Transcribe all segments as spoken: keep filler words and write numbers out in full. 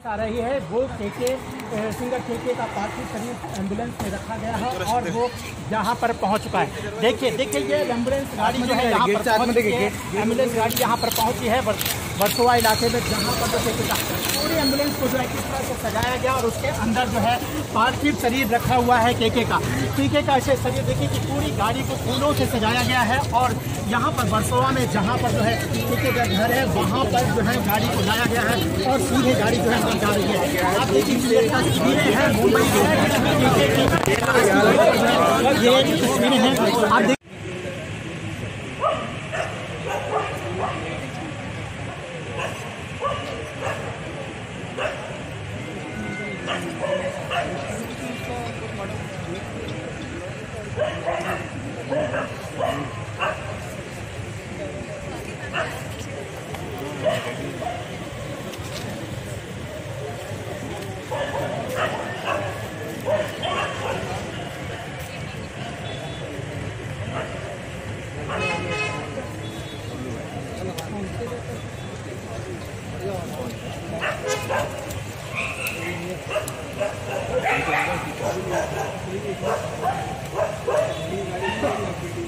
आ रही है वो केके सिंगर केके का पार्थिव शरीर एम्बुलेंस में रखा गया है और वो यहाँ पर पहुँच चुका है। देखिए देखिए ये एम्बुलेंस गाड़ी जो है यहाँ पर पहुँच चुकी है। एम्बुलेंस गाड़ी यहाँ पर पहुँची है वर्सोवा इलाके में, जहाँ पर जो केके का पूरी एम्बुलेंस को जो है किस तरह से सजाया गया और उसके अंदर जो है पार्थिव शरीर रखा हुआ है केके का। केके का ऐसे शरीर देखिए कि पूरी गाड़ी को फूलों से सजाया गया है और यहाँ पर वर्सोवा में जहाँ पर जो है केके का घर है वहाँ पर जो है गाड़ी को लाया गया है और सीधे गाड़ी जो है अंदर जा रही है। आप देखिए ये तस्वीरें हैं मुंबई की, ये तस्वीरें हैं आप देखिए।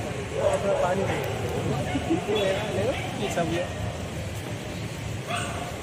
पानी सब